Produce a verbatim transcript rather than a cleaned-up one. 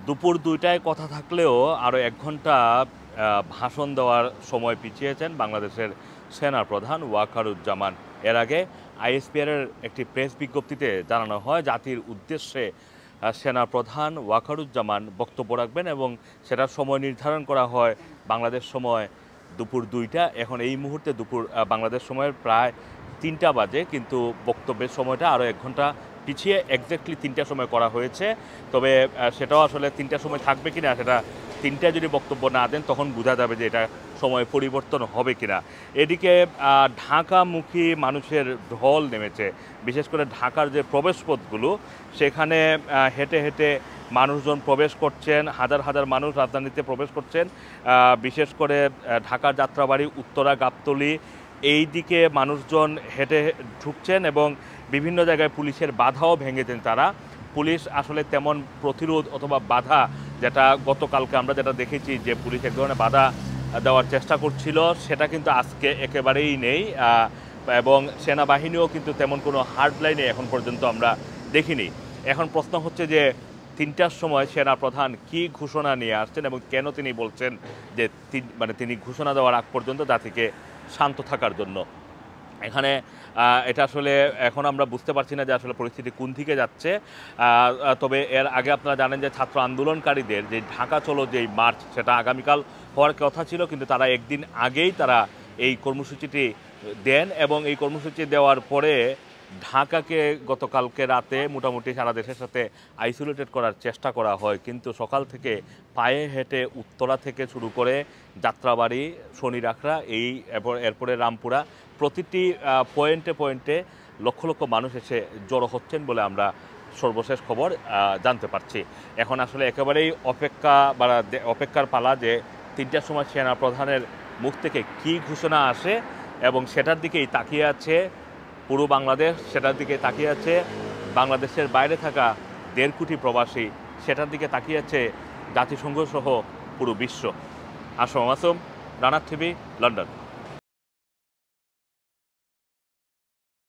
দুপুর দুইটায় কথা থাকলেও আরও এক ঘন্টা ভাষণ দেওয়ার সময় পিছিয়েছেন বাংলাদেশের সেনাপ্রধান ওয়াকারুজ্জামান। এর আগে আইএসপিআরের একটি প্রেস বিজ্ঞপ্তিতে জানানো হয় জাতির উদ্দেশ্যে সেনাপ্রধান ওয়াকারুজ্জামান বক্তব্য রাখবেন এবং সেটার সময় নির্ধারণ করা হয় বাংলাদেশ সময় দুপুর দুইটা। এখন এই মুহূর্তে দুপুর বাংলাদেশ সময়ের প্রায় তিনটা বাজে, কিন্তু বক্তব্যের সময়টা আরও এক ঘন্টা পিছিয়ে এক্স্যাক্টলি তিনটার সময় করা হয়েছে। তবে সেটাও আসলে তিনটার সময় থাকবে কিনা, সেটা তিনটায় যদি বক্তব্য না দেন তখন বোঝা যাবে যে এটা সময় পরিবর্তন হবে কিনা। এদিকে ঢাকামুখী মানুষের ঢল নেমেছে, বিশেষ করে ঢাকার যে প্রবেশপথগুলো সেখানে হেঁটে হেঁটে মানুষজন প্রবেশ করছেন, হাজার হাজার মানুষ রাজধানীতে প্রবেশ করছেন। বিশেষ করে ঢাকার যাত্রাবাড়ি, উত্তরা, গাবতলী এই দিকে মানুষজন হেঁটে ঢুকছেন এবং বিভিন্ন জায়গায় পুলিশের বাধাও ভেঙেছেন তারা। পুলিশ আসলে তেমন প্রতিরোধ অথবা বাধা, যেটা গতকালকে আমরা যেটা দেখেছি যে পুলিশ এক ধরনের বাধা দেওয়ার চেষ্টা করছিল, সেটা কিন্তু আজকে একেবারেই নেই। এবং সেনাবাহিনীও কিন্তু তেমন কোনো হার্ড লাইনে এখন পর্যন্ত আমরা দেখিনি। এখন প্রশ্ন হচ্ছে যে তিনটার সময় সেনাপ্রধান কি ঘোষণা নিয়ে আসছেন এবং কেন তিনি বলছেন যে মানে তিনি ঘোষণা দেওয়ার আগ পর্যন্ত জাতিকে শান্ত থাকার জন্য। এখানে এটা আসলে এখন আমরা বুঝতে পারছি না যে আসলে পরিস্থিতি কোন দিকে যাচ্ছে। তবে এর আগে আপনারা জানেন যে ছাত্র আন্দোলনকারীদের যে ঢাকা চলো যেই মার্চ, সেটা আগামীকাল হওয়ার কথা ছিল, কিন্তু তারা একদিন আগেই তারা এই কর্মসূচিটি দেন এবং এই কর্মসূচি দেওয়ার পরে ঢাকাকে গতকালকে রাতে মোটামুটি সারা দেশের সাথে আইসোলেটেড করার চেষ্টা করা হয়, কিন্তু সকাল থেকে পায়ে হেঁটে উত্তরা থেকে শুরু করে যাত্রাবাড়ি, শনিরাখড়া, এই এরপরে রামপুরা, প্রতিটি পয়েন্টে পয়েন্টে লক্ষ লক্ষ মানুষ এসে জড়ো হচ্ছেন বলে আমরা সর্বশেষ খবর জানতে পারছি। এখন আসলে একেবারেই অপেক্ষা বা অপেক্ষার পালা যে তিনটার সময় সেনাপ্রধানের মুখ থেকে কী ঘোষণা আসে এবং সেটার দিকেই তাকিয়ে আছে পুরো বাংলাদেশ, সেটার দিকে তাকিয়ে আছে বাংলাদেশের বাইরে থাকা দেড় কোটি প্রবাসী, সেটার দিকে তাকিয়ে আছে জাতিসংঘ সহ পুরো বিশ্ব। Assam Assam, Rana TV, London.